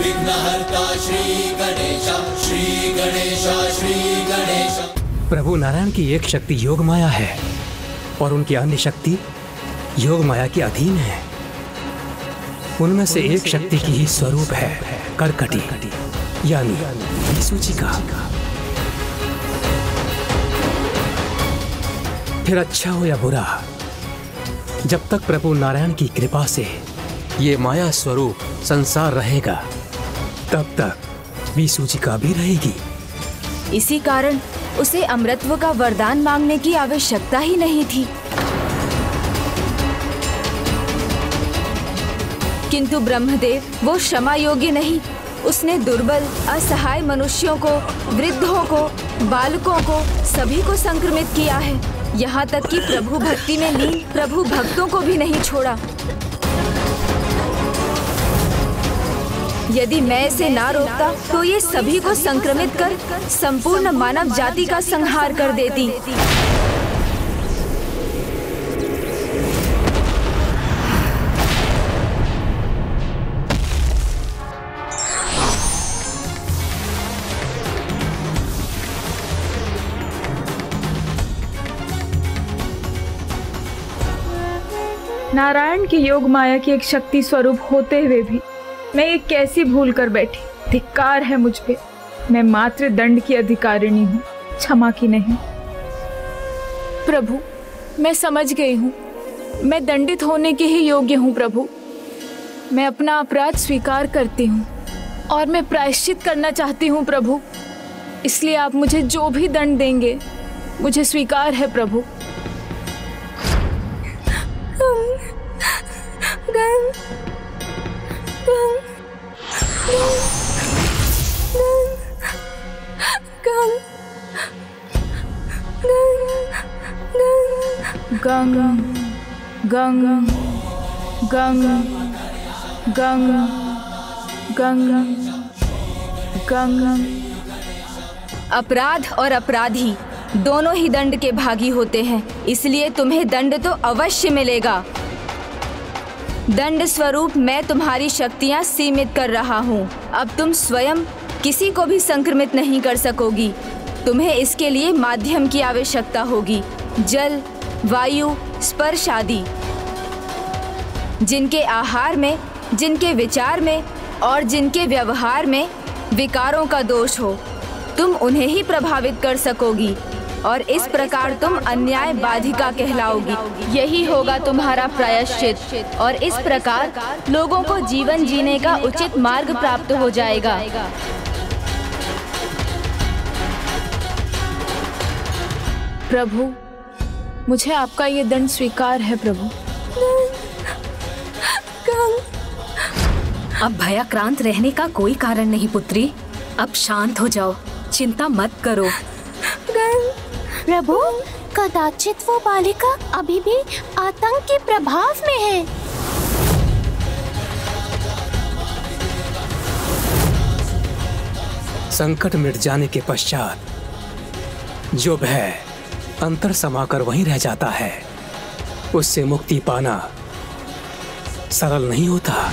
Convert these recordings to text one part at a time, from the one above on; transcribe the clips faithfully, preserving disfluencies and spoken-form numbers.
विघ्नहर्ता श्री गणेश, श्री गणेश, श्री गणेश। प्रभु नारायण की एक शक्ति योग माया है और उनकी अन्य शक्ति योग माया के अधीन है। उनमें से एक शक्ति की ही स्वरूप है कर्कटी यानी सुचिका। फिर अच्छा हो या बुरा, जब तक प्रभु नारायण की कृपा से ये माया स्वरूप संसार रहेगा तब तक भी सुचिका भी रहेगी। इसी कारण उसे अमृतत्व का वरदान मांगने की आवश्यकता ही नहीं थी। किंतु ब्रह्मदेव वो क्षमा योग्य नहीं। उसने दुर्बल असहाय मनुष्यों को, वृद्धों को, बालकों को सभी को संक्रमित किया है। यहाँ तक कि प्रभु भक्ति में लीन प्रभु भक्तों को भी नहीं छोड़ा। यदि मैं इसे ना रोकता तो ये सभी को संक्रमित कर संपूर्ण मानव जाति का संहार कर देती। नारायण की योग माया की एक शक्ति स्वरूप होते हुए भी मैं ये कैसी भूल कर बैठी। धिक्कार है मुझ पे। मैं मात्र दंड की अधिकारिणी हूँ, क्षमा की नहीं। प्रभु, मैं समझ गई हूँ। मैं दंडित होने के ही योग्य हूँ प्रभु। मैं अपना अपराध स्वीकार करती हूँ और मैं प्रायश्चित करना चाहती हूँ प्रभु। इसलिए आप मुझे जो भी दंड देंगे मुझे स्वीकार है प्रभु। गंग गंग गंग गंग गंग गंग। अपराध और अपराधी दोनों ही दंड के भागी होते हैं, इसलिए तुम्हें दंड तो अवश्य मिलेगा। दंड स्वरूप मैं तुम्हारी शक्तियां सीमित कर रहा हूँ। अब तुम स्वयं किसी को भी संक्रमित नहीं कर सकोगी। तुम्हें इसके लिए माध्यम की आवश्यकता होगी, जल, वायु, स्पर्श आदि। जिनके आहार में, जिनके विचार में और जिनके व्यवहार में विकारों का दोष हो, तुम उन्हें ही प्रभावित कर सकोगी और इस प्रकार तुम अन्याय बाधिका कहलाओगी। यही होगा तुम्हारा प्रायश्चित और इस प्रकार लोगों को जीवन जीने का उचित मार्ग प्राप्त हो जाएगा। प्रभु, मुझे आपका ये दंड स्वीकार है प्रभु। अब भयाक्रांत रहने का कोई कारण नहीं पुत्री। अब शांत हो जाओ, चिंता मत करो। प्रभु, कदाचित वो बालिका अभी भी आतंक के प्रभाव में है। संकट मिट जाने के पश्चात जो भय अंतर समाकर वहीं रह जाता है, उससे मुक्ति पाना सरल नहीं होता।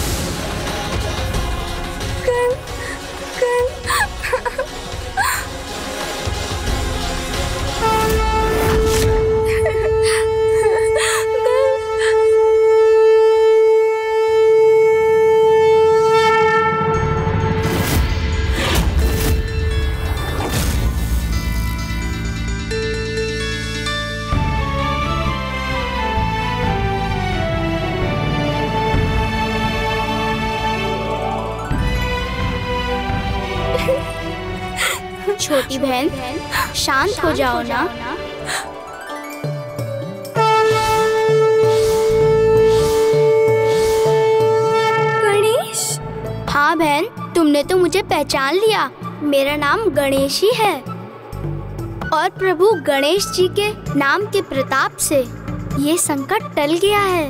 छोटी बहन, शांत हो जाओ ना। गणेश। हाँ बहन, तुमने तो मुझे पहचान लिया। मेरा नाम गणेश ही है और प्रभु गणेश जी के नाम के प्रताप से ये संकट टल गया है।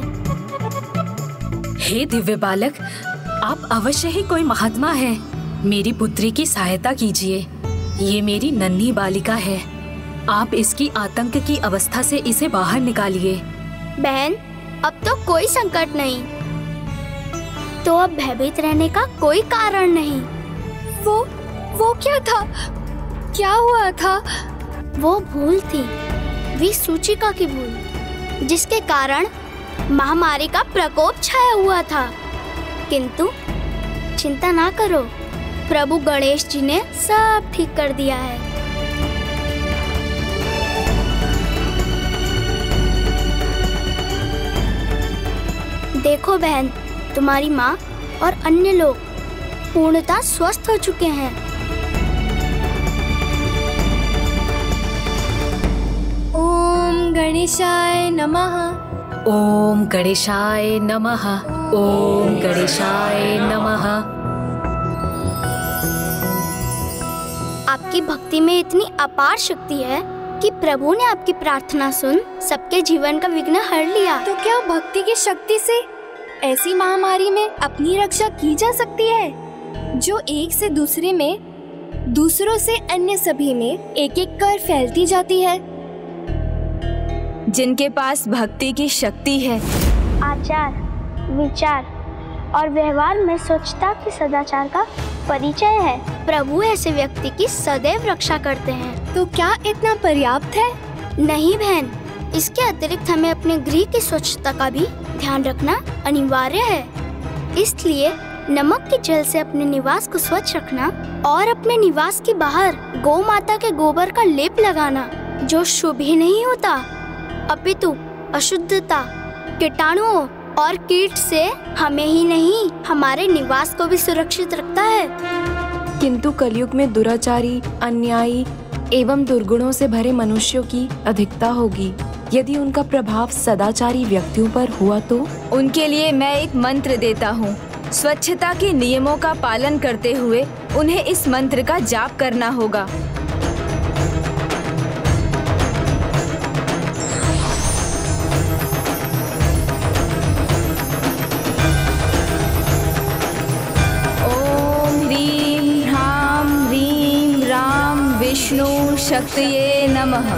हे दिव्य बालक, आप अवश्य ही कोई महात्मा है। मेरी पुत्री की सहायता कीजिए। ये मेरी नन्ही बालिका है। आप इसकी आतंक की अवस्था से इसे बाहर निकालिए। बहन, अब तो कोई संकट नहीं। तो अब भयभीत रहने का कोई कारण नहीं। वो वो क्या था? क्या हुआ था? वो भूल थी, वी सुचिका की भूल, जिसके कारण महामारी का प्रकोप छाया हुआ था। किंतु चिंता ना करो, प्रभु गणेश जी ने सब ठीक कर दिया है। देखो बहन, तुम्हारी माँ और अन्य लोग पूर्णतः स्वस्थ हो चुके हैं। ओम गणेशाय नमः। ओम गणेशाय नमः। ओम गणेशाय नमः। आपकी भक्ति में इतनी अपार शक्ति है कि प्रभु ने आपकी प्रार्थना सुन सबके जीवन का विघ्न हर लिया। तो क्या भक्ति की शक्ति से ऐसी महामारी में अपनी रक्षा की जा सकती है जो एक से दूसरे में, दूसरों से अन्य सभी में एक एक कर फैलती जाती है? जिनके पास भक्ति की शक्ति है, आचार, विचार और व्यवहार में स्वच्छता की सदाचार का परिचय है, प्रभु ऐसे व्यक्ति की सदैव रक्षा करते हैं। तो क्या इतना पर्याप्त है? नहीं बहन, इसके अतिरिक्त हमें अपने गृह की स्वच्छता का भी ध्यान रखना अनिवार्य है। इसलिए नमक के जल से अपने निवास को स्वच्छ रखना और अपने निवास के बाहर गौ माता के गोबर का लेप लगाना, जो शुभ ही नहीं होता अपितु अशुद्धता, कीटाणुओं और कीट से हमें ही नहीं हमारे निवास को भी सुरक्षित रखता है। किंतु कलयुग में दुराचारी, अन्यायी एवं दुर्गुणों से भरे मनुष्यों की अधिकता होगी। यदि उनका प्रभाव सदाचारी व्यक्तियों पर हुआ तो उनके लिए मैं एक मंत्र देता हूँ। स्वच्छता के नियमों का पालन करते हुए उन्हें इस मंत्र का जाप करना होगा। ओम ह्रीं ह्रां ह्रीं राम विष्णु शक्तिये नमः।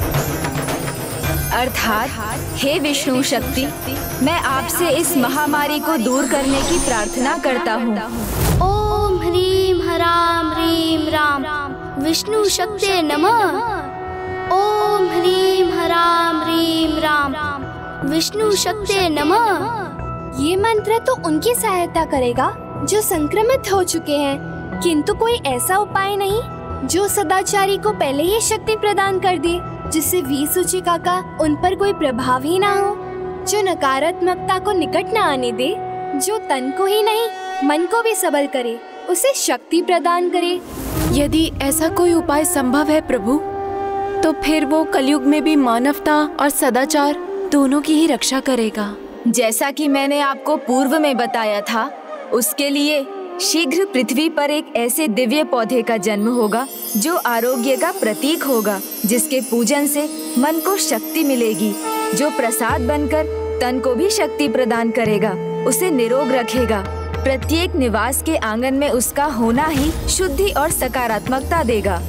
अर्थात हे विष्णु शक्ति, मैं आपसे इस महामारी को दूर करने की प्रार्थना करता हूँ। ओम ह्रीं ह्रां ह्रीं राम विष्णु शक्तिये नमः। ओम ह्रीं ह्रां ह्रीं राम विष्णु शक्तिये नमः। ये मंत्र तो उनकी सहायता करेगा जो संक्रमित हो चुके हैं, किंतु कोई ऐसा उपाय नहीं जो सदाचारी को पहले ही शक्ति प्रदान कर दे, जिससे वी सुचिका का उन पर कोई प्रभाव ही ना हो, जो नकारात्मकता को निकट न आने दे, जो तन को ही नहीं मन को भी सबल करे, उसे शक्ति प्रदान करे। यदि ऐसा कोई उपाय संभव है प्रभु, तो फिर वो कलयुग में भी मानवता और सदाचार दोनों की ही रक्षा करेगा। जैसा कि मैंने आपको पूर्व में बताया था, उसके लिए शीघ्र पृथ्वी पर एक ऐसे दिव्य पौधे का जन्म होगा जो आरोग्य का प्रतीक होगा, जिसके पूजन से मन को शक्ति मिलेगी, जो प्रसाद बनकर तन को भी शक्ति प्रदान करेगा, उसे निरोग रखेगा। प्रत्येक निवास के आंगन में उसका होना ही शुद्धि और सकारात्मकता देगा।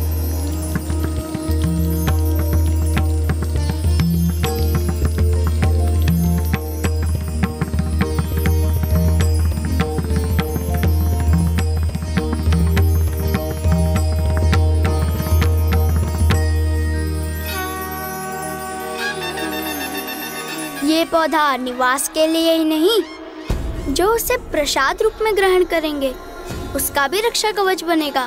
ये पौधा निवास के लिए ही नहीं, जो उसे प्रसाद रूप में ग्रहण करेंगे उसका भी रक्षा कवच बनेगा।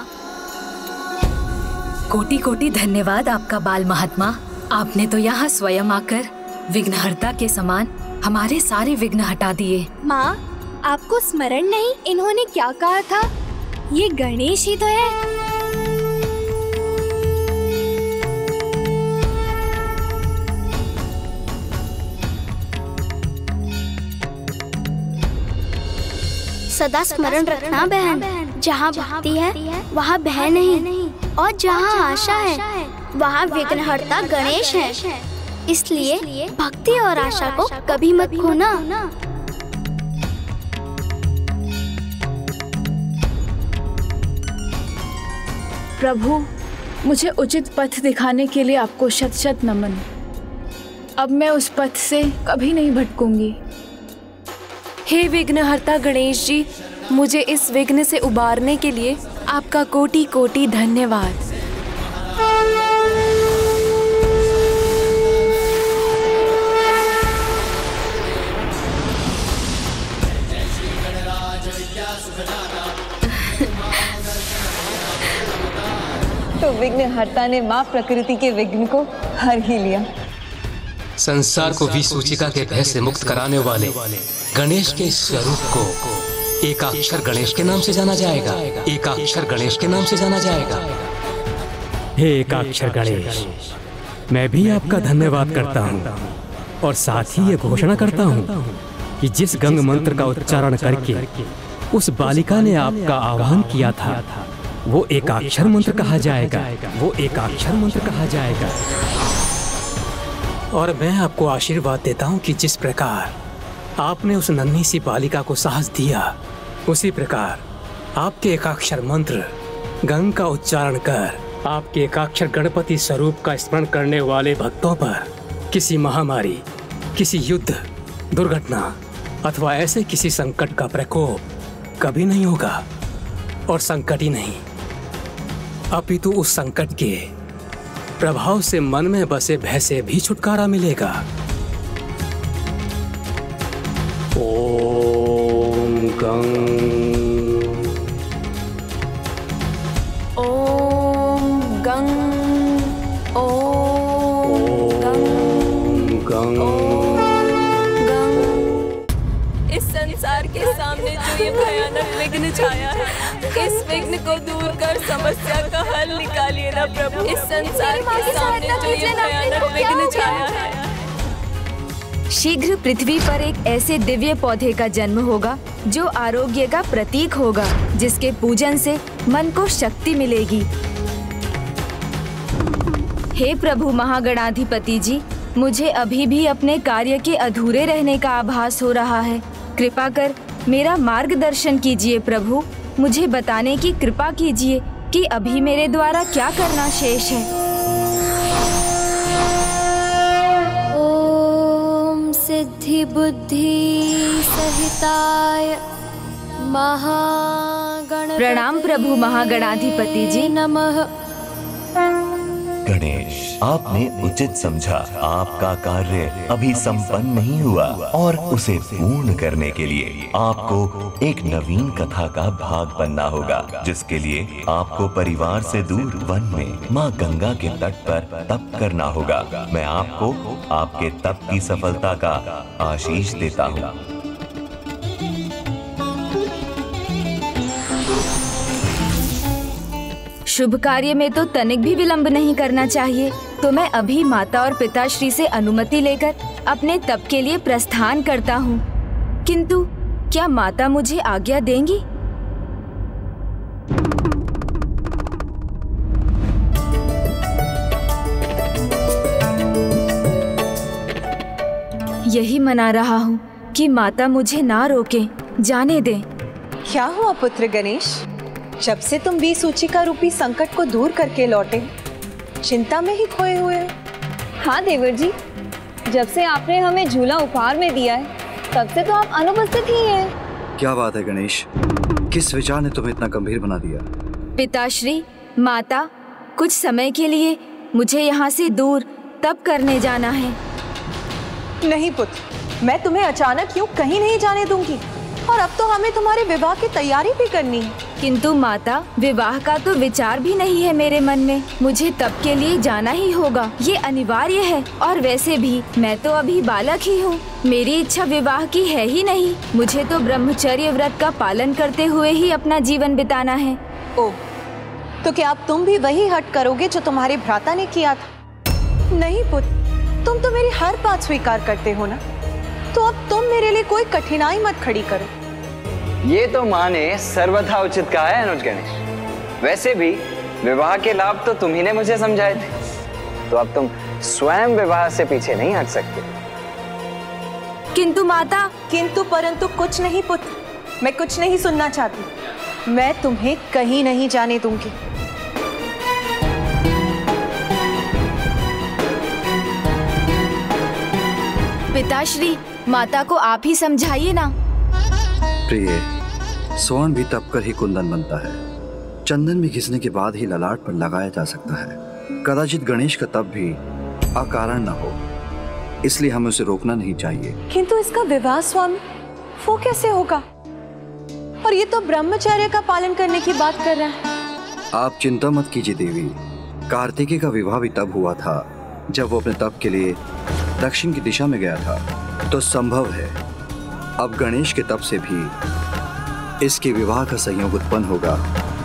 कोटि कोटि धन्यवाद आपका बाल महात्मा। आपने तो यहाँ स्वयं आकर विघ्नहर्ता के समान हमारे सारे विघ्न हटा दिए। माँ, आपको स्मरण नहीं इन्होंने क्या कहा था? ये गणेश ही तो है। सदा स्मरण रखना बहन, जहाँ भक्ति है वहाँ भय नहीं, और जहाँ आशा है वहाँ विघ्नहर्ता गणेश है। इसलिए भक्ति और आशा को कभी मत खोना। प्रभु, मुझे उचित पथ दिखाने के लिए आपको शत शत नमन। अब मैं उस पथ से कभी नहीं भटकूंगी। हे विघ्नहर्ता गणेश जी, मुझे इस विघ्न से उबारने के लिए आपका कोटि कोटि धन्यवाद। तो विघ्नहर्ता ने माँ प्रकृति के विघ्न को हर ही लिया। संसार को भी सूचिका के भय से मुक्त कराने वाले गणेश के स्वरूप को एकाक्षर गणेश के नाम से जाना जाएगा। एकाक्षर गणेश के नाम से जाना जाएगा। हे एकाक्षर गणेश, मैं भी आपका धन्यवाद करता हूँ और साथ ही ये घोषणा करता हूँ कि जिस गंग मंत्र का उच्चारण करके उस बालिका ने आपका आह्वान किया था, वो एकाक्षर मंत्र कहा जाएगा। वो एकाक्षर मंत्र कहा जाएगा। और मैं आपको आशीर्वाद देता हूँ कि जिस प्रकार आपने उस नन्ही सी बालिका को साहस दिया, उसी प्रकार आपके एकाक्षर मंत्र गंग का उच्चारण कर आपके एकाक्षर गणपति स्वरूप का स्मरण करने वाले भक्तों पर किसी महामारी, किसी युद्ध, दुर्घटना अथवा ऐसे किसी संकट का प्रकोप कभी नहीं होगा। और संकट ही नहीं, अपितु उस संकट के प्रभाव से मन में बसे भय से भी छुटकारा मिलेगा। ओम गंग ओम गंग ओम गंग गंग गंग। इस संसार के सामने जो ये भयानक विघ्न छाया है, इस विघ्न को दूर कर समस्या का हल निकालिए ना प्रभु। इस संसार के सामने जो ये भयानक विघ्न छाया है। शीघ्र पृथ्वी पर एक ऐसे दिव्य पौधे का जन्म होगा जो आरोग्य का प्रतीक होगा, जिसके पूजन से मन को शक्ति मिलेगी। हे प्रभु महागणाधिपति जी, मुझे अभी भी अपने कार्य के अधूरे रहने का आभास हो रहा है। कृपा कर मेरा मार्गदर्शन कीजिए प्रभु। मुझे बताने की कृपा कीजिए कि अभी मेरे द्वारा क्या करना शेष है। ओम सिद्धि बुद्धि सहिताय महागण। प्रणाम प्रभु महागणाधिपति जी। नमः। गणेश, आपने उचित समझा। आपका कार्य अभी संपन्न नहीं हुआ और उसे पूर्ण करने के लिए आपको एक नवीन कथा का भाग बनना होगा, जिसके लिए आपको परिवार से दूर वन में माँ गंगा के तट पर तप करना होगा। मैं आपको आपके तप की सफलता का आशीष देता हूँ। शुभ कार्य में तो तनिक भी विलंब नहीं करना चाहिए, तो मैं अभी माता और पिताश्री से अनुमति लेकर अपने तप के लिए प्रस्थान करता हूँ। किंतु क्या माता मुझे आज्ञा देंगी? यही मना रहा हूँ कि माता मुझे ना रोके, जाने दे। क्या हुआ पुत्र गणेश? जब से तुम भी सूचिका रूपी संकट को दूर करके लौटे, चिंता में ही खोए हुए हो। हाँ देवर जी, जब से आपने हमें झूला उपहार में दिया है, तब से तो आप अनुपस्थित ही हैं। क्या बात है गणेश, किस विचार ने तुम्हें इतना गंभीर बना दिया? पिताश्री, माता, कुछ समय के लिए मुझे यहाँ से दूर तप करने जाना है। नहीं पुत्र, मैं तुम्हें अचानक यूँ कहीं नहीं जाने दूंगी। और अब तो हमें तुम्हारे विवाह की तैयारी भी करनी है। किंतु माता, विवाह का तो विचार भी नहीं है मेरे मन में। मुझे तप के लिए जाना ही होगा, ये अनिवार्य है। और वैसे भी मैं तो अभी बालक ही हूँ, मेरी इच्छा विवाह की है ही नहीं। मुझे तो ब्रह्मचर्य व्रत का पालन करते हुए ही अपना जीवन बिताना है। ओ, तो क्या अब तुम भी वही हट करोगे जो तुम्हारे भ्राता ने किया था? नहीं पुत्र, तुम तो मेरी हर बात स्वीकार करते हो ना, तो अब तुम मेरे लिए कोई कठिनाई मत खड़ी करो। ये तो माँ ने सर्वथा उचित कहा है अनुज गणेश। वैसे भी विवाह के लाभ तो तुम ही ने मुझे समझाए थे, तो अब तुम स्वयं विवाह से पीछे नहीं हट सकते। किंतु माता। किंतु परंतु कुछ नहीं पुत्र, मैं कुछ नहीं सुनना चाहती। मैं तुम्हें कहीं नहीं जाने दूंगी। पिताश्री, माता को आप ही समझाइए ना। प्रिय, स्वर्ण भी तप कर ही कुंदन बनता है। चंदन भी घिसने के बाद ही ललाट पर लगाया जा सकता है। कदाचित गणेश का तप भी अकारण न हो, इसलिए हमें उसे रोकना नहीं चाहिए। किंतु इसका विवाह स्वामी वो कैसे होगा? और ये तो ब्रह्मचर्य का पालन करने की बात कर रहा है। आप चिंता मत कीजिए देवी, कार्तिकेय का विवाह भी तब हुआ था जब वो अपने तप के लिए दक्षिण की दिशा में गया था। तो संभव है अब गणेश के तप से भी इसके विवाह का संयोग उत्पन्न होगा।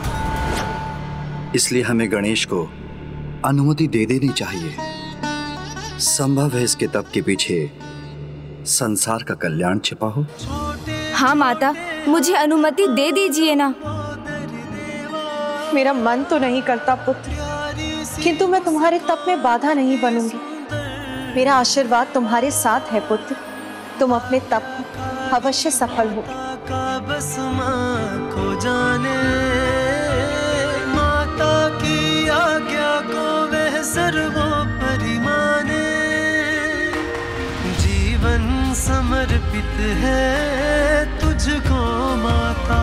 इसलिए हमें गणेश को अनुमति दे देनी चाहिए। संभव है इसके तप के पीछे संसार का कल्याण छिपा हो। हाँ माता, मुझे अनुमति दे दीजिए ना। मेरा मन तो नहीं करता पुत्र, किंतु मैं तुम्हारे तप में बाधा नहीं बनूंगी। मेरा आशीर्वाद तुम्हारे साथ है पुत्र, तुम अपने तप में अवश्य सफल हो। बस माँ को जाने, माता की आज्ञा को वह सर्वोपरि माने। जीवन समर्पित है तुझको माता,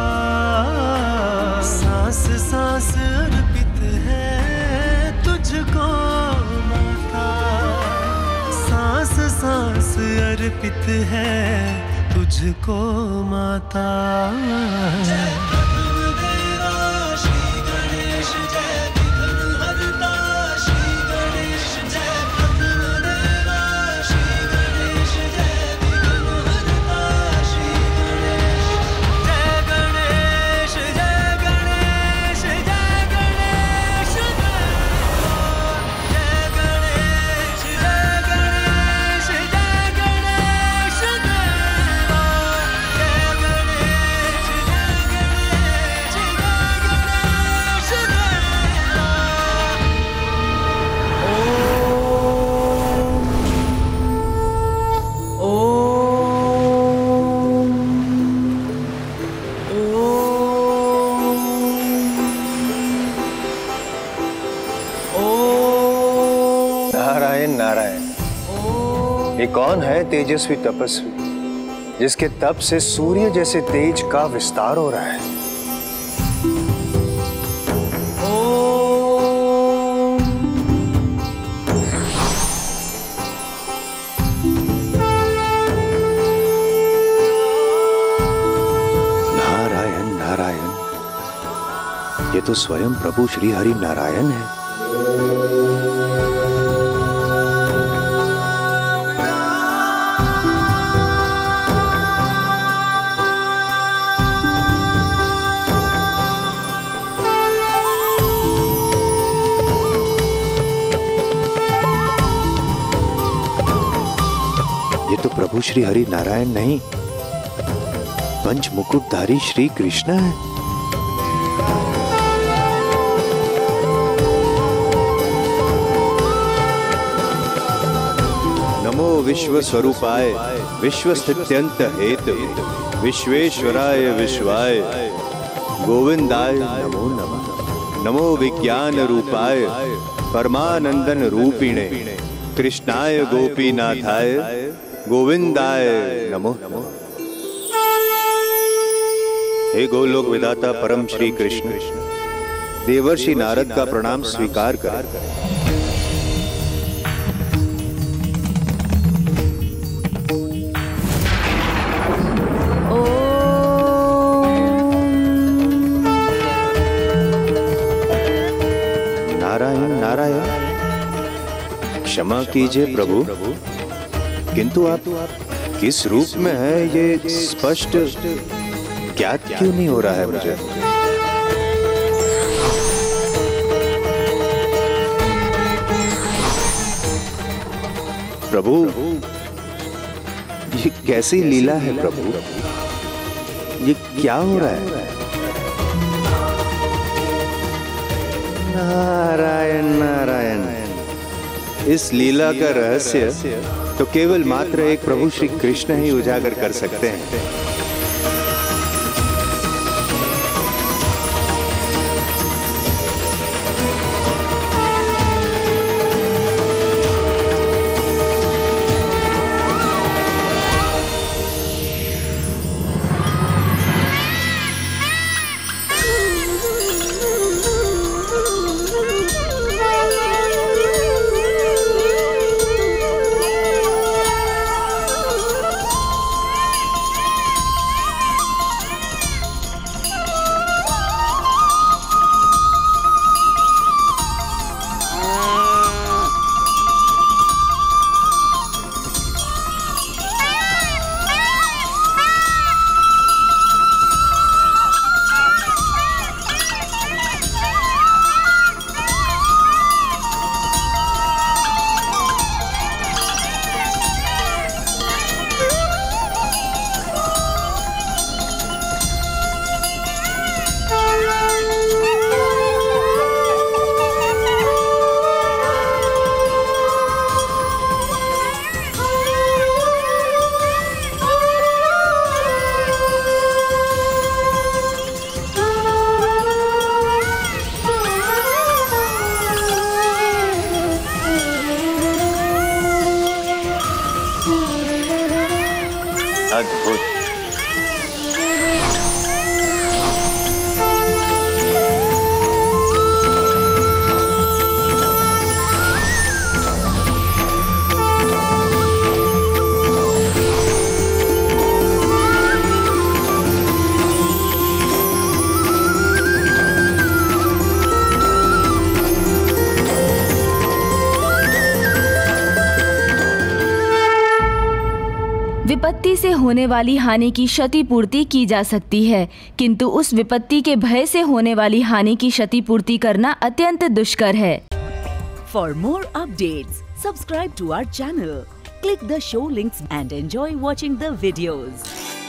सांस सांस अर्पित है तुझको माता, सांस सांस अर्पित है तुझको माता। जय ब्रह्मदेवा श्री गणेश, जय विघ्नहर्ता श्री गणेश, जय ब्रह्मदेवा श्री गणेश, जय विघ्नहर्ता श्री गणेश। जय गणेश, जय गणेश, जय गणेश देवा, जय गणेश, जय गणेश, जय गणेश देवा, जय गणेश, जय गणेश, जय गणेश देवा। नारायण नारायण, ये कौन है तेजस्वी तपस्वी जिसके तप से सूर्य जैसे तेज का विस्तार हो रहा है? नारायण नारायण, ये तो स्वयं प्रभु श्री हरि नारायण है। ये तो प्रभु श्री हरि नारायण नहीं, पंच मुकुटधारी श्री कृष्ण है। नमो विश्व स्वरूपाय विश्व स्थित्यंत हेतु विश्वेश्वराय विश्वाय गोविंदाय नमो नमः। नमो विज्ञान रूपाय परमानंदन रूपिणे कृष्णाय गोपीनाथाय गोविंदाय नमो नमः। हे गोलोक विधाता परम श्री कृष्ण, देवर्षि नारद का प्रणाम स्वीकार कर। नारायण नारायण, क्षमा कीजिए प्रभु, किंतु आप किस रूप में है ये स्पष्ट ज्ञात क्यों नहीं हो रहा है मुझे? प्रभु, ये कैसी लीला है प्रभु? ये क्या हो रहा है? नारायण नारायण, इस लीला का रहस्य तो केवल मात्र एक प्रभु श्री कृष्ण ही उजागर कर सकते हैं। विपत्ति से होने वाली हानि की क्षतिपूर्ति की जा सकती है, किंतु उस विपत्ति के भय से होने वाली हानि की क्षतिपूर्ति करना अत्यंत दुष्कर है। For more updates, subscribe to our channel, click the show links and enjoy watching the videos.